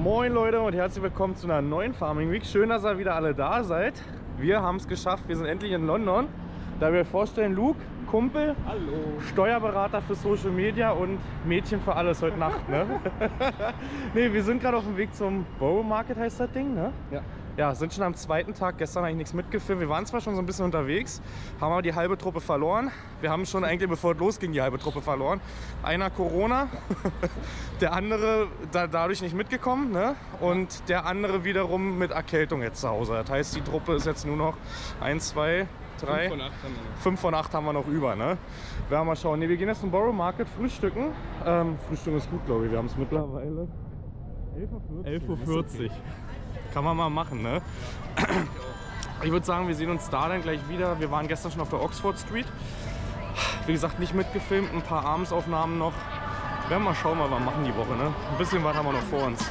Moin Leute und herzlich willkommen zu einer neuen Farming Week. Schön, dass ihr wieder alle da seid. Wir haben es geschafft, wir sind endlich in London. Da wir euch vorstellen, Luke, Kumpel, hallo, Steuerberater für Social Media und Mädchen für alles heute Nacht. Ne? Ne, wir sind gerade auf dem Weg zum Borough Market, heißt das Ding, ne? Ja. Ja, sind schon am zweiten Tag, gestern eigentlich nichts mitgefilmt. Wir waren zwar schon so ein bisschen unterwegs, haben aber die halbe Truppe verloren. Wir haben schon eigentlich, bevor es losging, die halbe Truppe verloren. Einer Corona, der andere dadurch nicht mitgekommen, ne? Und der andere wiederum mit Erkältung jetzt zu Hause. Das heißt, die Truppe ist jetzt nur noch 1, 2, 3, 5 von 8 haben wir noch über. Ne? Wir haben mal schauen. Ne, wir gehen jetzt zum Borough Market frühstücken. Frühstücken ist gut, glaube ich. Wir haben es mittlerweile 11:40 Uhr. Kann man mal machen, ne? Ich würde sagen, wir sehen uns da dann gleich wieder. Wir waren gestern schon auf der Oxford Street. Wie gesagt, nicht mitgefilmt, ein paar Abendsaufnahmen noch. Wir werden mal schauen, was wir machen die Woche, ne? Ein bisschen was haben wir noch vor uns.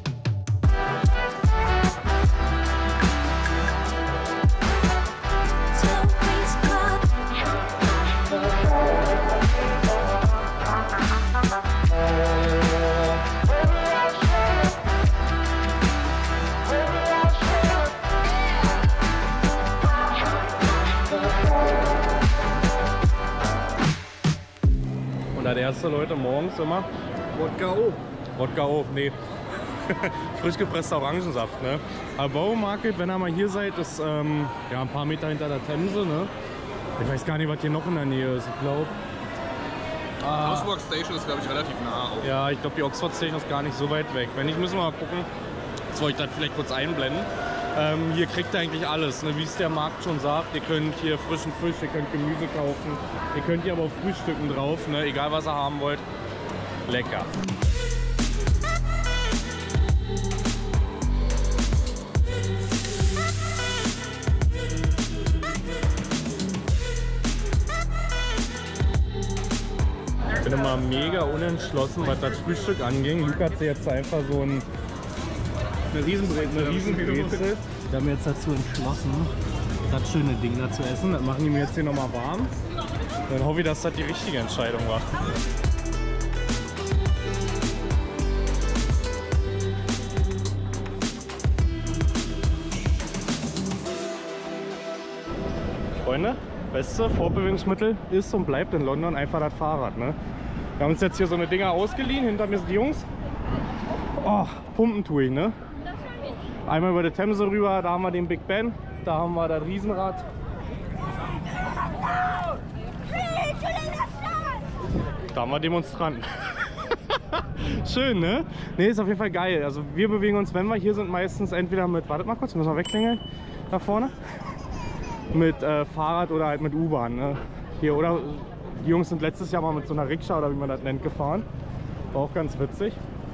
Der erste, Leute, morgens immer Wodka O. Wodka O, nee. Frisch gepresster Orangensaft, ne? Aber Borough Market, wenn ihr mal hier seid, ist ja ein paar Meter hinter der Themse, ne? Ich weiß gar nicht, was hier noch in der Nähe ist, ich glaube. Oxford Station ist, glaube ich, relativ nah auch. Ja, ich glaube, die Oxford Station ist gar nicht so weit weg. Wenn nicht, müssen wir mal gucken. Das wollte ich dann vielleicht kurz einblenden. Hier kriegt ihr eigentlich alles, ne? Wie es der Markt schon sagt. Ihr könnt hier frischen Fisch, ihr könnt Gemüse kaufen. Ihr könnt hier aber auch frühstücken drauf, ne? Egal was ihr haben wollt. Lecker. Ich bin immer mega unentschlossen, was das Frühstück anging. Luke hat sich jetzt einfach so eine Riesenbrezel. Wir haben jetzt dazu entschlossen, das schöne Ding da zu essen. Das machen die mir jetzt hier nochmal warm. Dann hoffe ich, dass das die richtige Entscheidung war. Freunde, beste Fortbewegungsmittel ist und bleibt in London einfach das Fahrrad. Ne? Wir haben uns jetzt hier so eine Dinger ausgeliehen. Hinter mir sind die Jungs. Oh, pumpen tue ich, ne? Einmal über die Themse rüber, da haben wir den Big Ben, da haben wir das Riesenrad. Da haben wir Demonstranten. Schön, ne? Ne, ist auf jeden Fall geil. Also wir bewegen uns, wenn wir hier sind, meistens entweder mit, wartet mal kurz, müssen wir wegklingeln, da vorne. Mit Fahrrad oder halt mit U-Bahn, ne? Hier, oder die Jungs sind letztes Jahr mal mit so einer Rikscha oder wie man das nennt gefahren. War auch ganz witzig.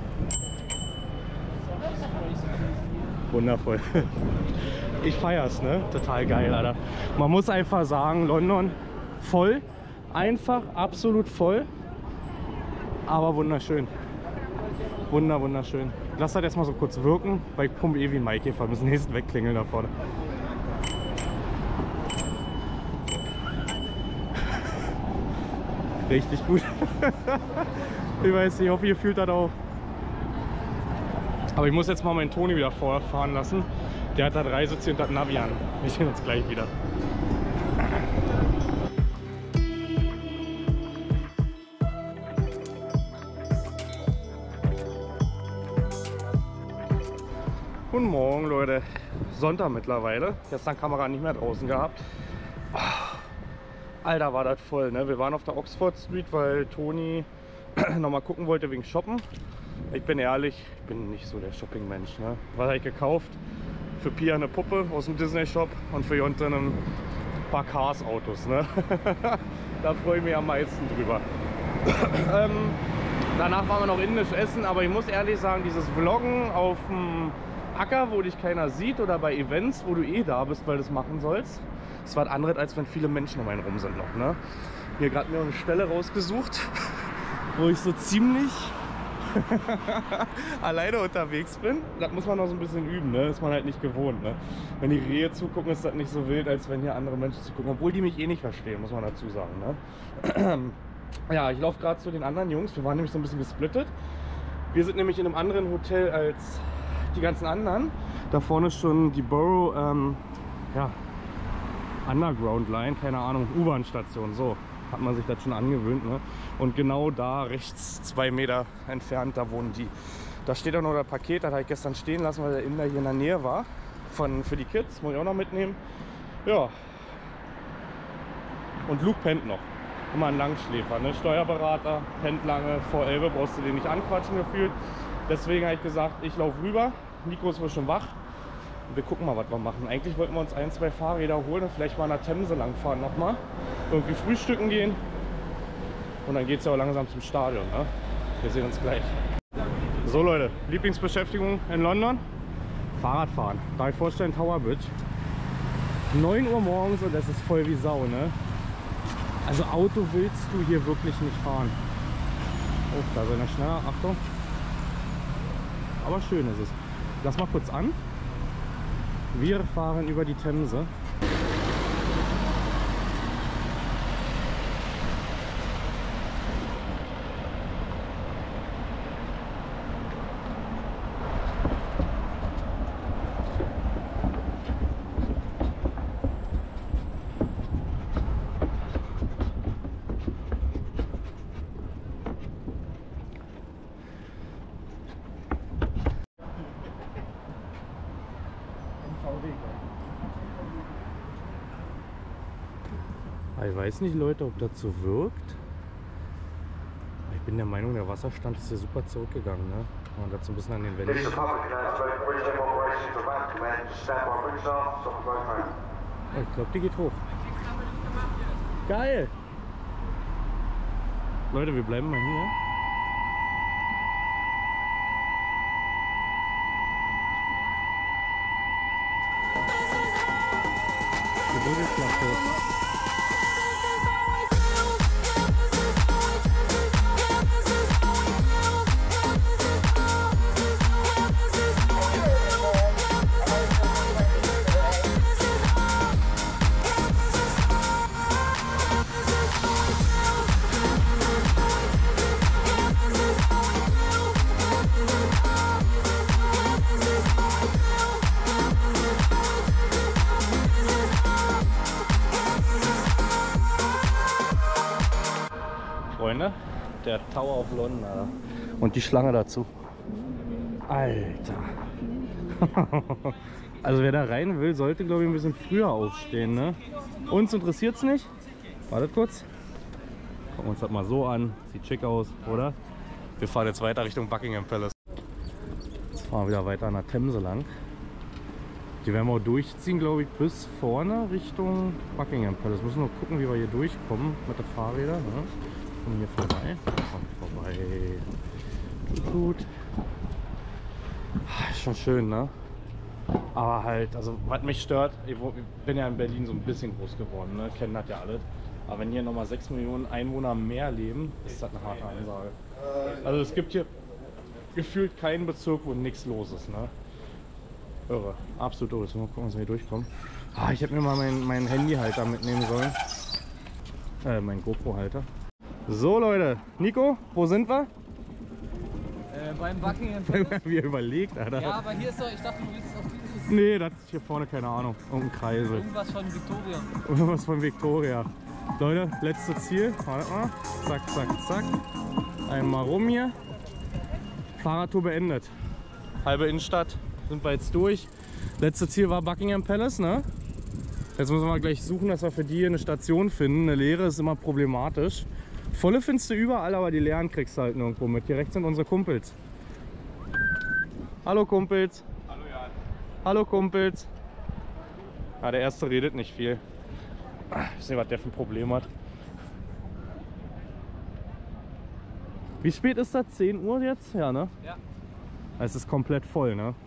Wundervoll. Ich feier's, ne? Total geil, Alter. Man muss einfach sagen, London voll. Einfach, absolut voll. Aber wunderschön. Wunderschön. Lass das jetzt mal so kurz wirken, weil ich pumpe eh wie ein Maikäfer. Wir müssen nächsten wegklingeln da vorne. Richtig gut. Ich weiß nicht, ich hoffe, ihr fühlt das auch. Aber ich muss jetzt mal meinen Toni wieder vorfahren lassen. Der hat das Reiseziel und das Navi an. Wir sehen uns gleich wieder. Guten Morgen, Leute. Sonntag mittlerweile. Gestern Kamera nicht mehr draußen gehabt. Alter, war das voll, ne? Wir waren auf der Oxford Street, weil Toni noch mal gucken wollte wegen Shoppen. Ich bin ehrlich, ich bin nicht so der Shopping-Mensch. Ne? Was habe ich gekauft? Für Pia eine Puppe aus dem Disney-Shop und für Jonte ein paar Cars-Autos. Ne? Da freue ich mich am meisten drüber. Danach waren wir noch indisch essen, aber ich muss ehrlich sagen, dieses Vloggen auf dem Acker, wo dich keiner sieht, oder bei Events, wo du eh da bist, weil du es machen sollst, ist was anderes, als wenn viele Menschen um einen rum sind noch. Ne? Hier gerade mir eine Stelle rausgesucht, wo ich so ziemlich alleine unterwegs bin. Das muss man noch so ein bisschen üben, ne? Ist man halt nicht gewohnt. Ne? Wenn die Rehe zugucken, ist das nicht so wild, als wenn hier andere Menschen zugucken. Obwohl die mich eh nicht verstehen, muss man dazu sagen. Ne? Ja, ich laufe gerade zu den anderen Jungs. Wir waren nämlich so ein bisschen gesplittet. Wir sind nämlich in einem anderen Hotel als die ganzen anderen. Da vorne ist schon die Borough ja, Underground Line, keine Ahnung, U-Bahn-Station. So hat man sich das schon angewöhnt. Ne? Und genau da rechts 2 Meter entfernt, da wohnen die. Da steht auch noch das Paket, das habe ich gestern stehen lassen, weil der Inder hier in der Nähe war. Für die Kids, muss ich auch noch mitnehmen. Ja. Und Luke pennt noch. Immer ein Langschläfer, ne? Steuerberater, pennt lange, vor 11 brauchst du den nicht anquatschen gefühlt. Deswegen habe ich gesagt, ich laufe rüber. Nico ist wohl schon wach. Und wir gucken mal, was wir machen. Eigentlich wollten wir uns 1, 2 Fahrräder holen und vielleicht mal an der Themse langfahren nochmal. Irgendwie frühstücken gehen. Und dann geht es ja auch langsam zum Stadion. Ne? Wir sehen uns gleich. So Leute, Lieblingsbeschäftigung in London? Fahrradfahren. Darf ich vorstellen, Tower Bridge. 9 Uhr morgens und es ist voll wie Sau, ne? Also Auto willst du hier wirklich nicht fahren. Oh, da ist einer schneller, Achtung. Aber schön ist es. Lass mal kurz an. Wir fahren über die Themse. Ich weiß nicht, Leute, ob das so wirkt. Ich bin der Meinung, der Wasserstand ist hier super zurückgegangen. Ne? Man hat so ein bisschen an den Wänden. Oh, ich glaube, die geht hoch. Geil! Leute, wir bleiben mal hier. Die Brücke klappt hoch. Freunde, der Tower of London, Alter. Und die Schlange dazu. Alter. Also wer da rein will, sollte glaube ich ein bisschen früher aufstehen, ne? Uns interessiert es nicht. Wartet kurz. Gucken wir uns das mal so an. Sieht schick aus, oder? Wir fahren jetzt weiter Richtung Buckingham Palace. Jetzt fahren wir wieder weiter an der Themse lang. Die werden wir auch durchziehen, glaube ich, bis vorne Richtung Buckingham Palace. Müssen nur gucken, wie wir hier durchkommen mit den Fahrrädern. Ne? Kommen hier vorbei. Kommt vorbei. Gut. Ist schon schön, ne? Aber halt, also was mich stört, ich bin ja in Berlin so ein bisschen groß geworden, ne? Kennen das ja alle. Aber wenn hier nochmal 6 Millionen Einwohner mehr leben, ist das eine harte Ansage. Also es gibt hier gefühlt keinen Bezirk, wo nichts los ist, ne? Irre, absolut irre. Mal gucken, dass wir hier durchkommen. Ah, ich hätte mir mal meinen Handyhalter mitnehmen sollen. Mein GoPro-Halter. So Leute, Nico, wo sind wir? Beim Buckingham Palace. Wie überlegt, Alter. Ja, aber hier ist doch, ich dachte, du willst auf dieses... Nee, das ist hier vorne, keine Ahnung, irgendein Kreisel. Irgendwas von Victoria. Irgendwas von Victoria. Leute, letztes Ziel, warte mal. Zack, zack, zack. Einmal rum hier. Fahrradtour beendet. Halbe Innenstadt, sind wir jetzt durch. Letztes Ziel war Buckingham Palace, ne? Jetzt müssen wir gleich suchen, dass wir für die hier eine Station finden. Eine leere ist immer problematisch. Volle findest du überall, aber die leeren kriegst du halt nirgendwo mit. Hier rechts sind unsere Kumpels. Hallo Kumpels. Hallo Jan. Hallo Kumpels. Ja, der erste redet nicht viel. Ich weiß nicht, was der für ein Problem hat. Wie spät ist das? 10 Uhr jetzt? Ja, ne? Ja. Es ist komplett voll, ne?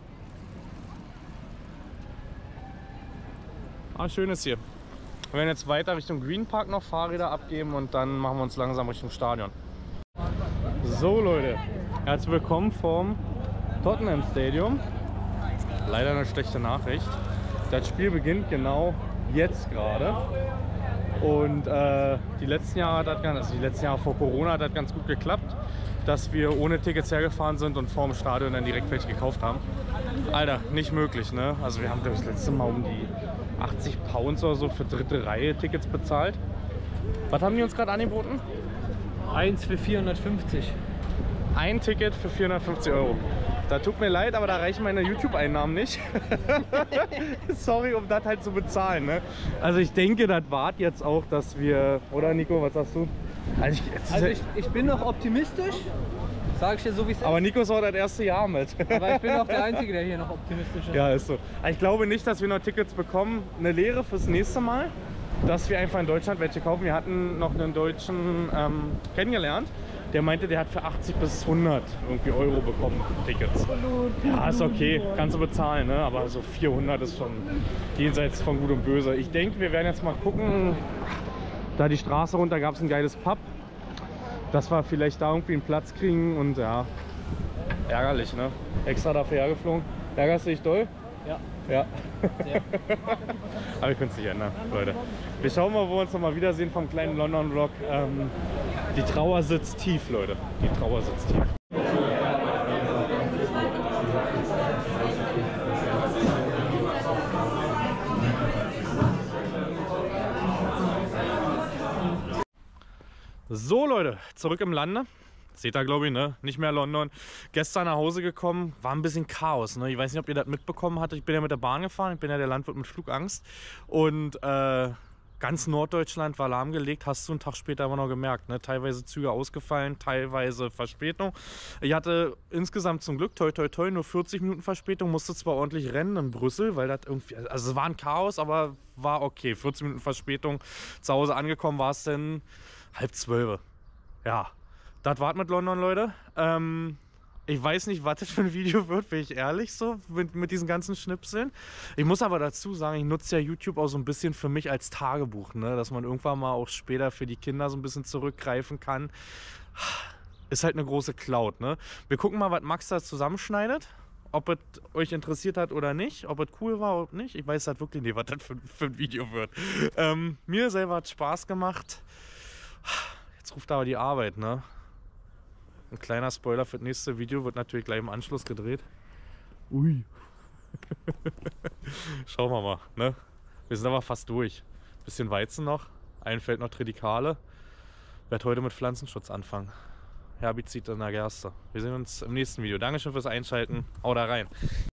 Ah, schön ist hier. Wir werden jetzt weiter Richtung Green Park noch Fahrräder abgeben und dann machen wir uns langsam Richtung Stadion. So Leute, herzlich willkommen vom Tottenham Stadium. Leider eine schlechte Nachricht. Das Spiel beginnt genau jetzt gerade. Und die letzten Jahre hat das die letzten Jahre vor Corona hat das ganz gut geklappt. dass wir ohne Tickets hergefahren sind und vorm Stadion dann direkt welche gekauft haben. Alter, nicht möglich, ne? Also wir haben das letzte Mal um die 80 Pounds oder so für dritte Reihe Tickets bezahlt. Was haben die uns gerade angeboten? Eins für 450. Ein Ticket für 450 Euro. Da tut mir leid, aber da reichen meine YouTube-Einnahmen nicht. Sorry, um das halt zu bezahlen, ne? Also ich denke, das wart jetzt auch, dass wir... Oder Nico, was sagst du? Also ich bin noch optimistisch, sage ich dir so wie es ist. Aber Nico ist auch das erste Jahr mit. Aber ich bin auch der Einzige, der hier noch optimistisch ist. Ja, ist so. Also ich glaube nicht, dass wir noch Tickets bekommen. Eine Lehre fürs nächste Mal, dass wir einfach in Deutschland welche kaufen. Wir hatten noch einen Deutschen kennengelernt. Der meinte, der hat für 80 bis 100 irgendwie Euro bekommen, Tickets. Ja, ist okay, kannst du bezahlen, ne? Aber so 400 ist schon jenseits von Gut und Böse. Ich denke, wir werden jetzt mal gucken. Da die Straße runter gab es ein geiles Pub, dass wir vielleicht da irgendwie einen Platz kriegen und ja, ärgerlich, ne? Extra dafür hergeflogen. Ärgerst du dich doll? Ja. Ja. Aber ich könnte es nicht ändern, Leute. Wir schauen mal, wo wir uns noch mal wiedersehen vom kleinen London-Vlog. Die Trauer sitzt tief, Leute. Die Trauer sitzt tief. So, Leute, zurück im Lande. Seht ihr, glaube ich, ne? Nicht mehr London. Gestern nach Hause gekommen, war ein bisschen Chaos, ne? Ich weiß nicht, ob ihr das mitbekommen hattet. Ich bin ja mit der Bahn gefahren, ich bin ja der Landwirt mit Flugangst. Und ganz Norddeutschland war lahmgelegt, hast du einen Tag später aber noch gemerkt, ne? Teilweise Züge ausgefallen, teilweise Verspätung. Ich hatte insgesamt zum Glück, toi toi toi, nur 40 Minuten Verspätung, musste zwar ordentlich rennen in Brüssel, weil das irgendwie, also es war ein Chaos, aber war okay. 40 Minuten Verspätung, zu Hause angekommen war es dann 11:30. Ja. Das war's mit London, Leute. Ich weiß nicht, was das für ein Video wird, bin ich ehrlich, so mit diesen ganzen Schnipseln. Ich muss aber dazu sagen, ich nutze ja YouTube auch so ein bisschen für mich als Tagebuch, ne? Dass man irgendwann mal auch später für die Kinder so ein bisschen zurückgreifen kann. Ist halt eine große Cloud, ne? Wir gucken mal, was Max da zusammenschneidet. Ob es euch interessiert hat oder nicht, ob es cool war oder nicht. Ich weiß halt wirklich nicht, was das für ein Video wird. Mir selber hat Spaß gemacht. Jetzt ruft aber die Arbeit, ne? Ein kleiner Spoiler für das nächste Video, wird natürlich gleich im Anschluss gedreht. Ui. Schauen wir mal, ne? Wir sind aber fast durch. Bisschen Weizen noch, ein Feld noch Tritikale. Werd heute mit Pflanzenschutz anfangen. Herbizid in der Gerste. Wir sehen uns im nächsten Video. Dankeschön fürs Einschalten. Haut da rein.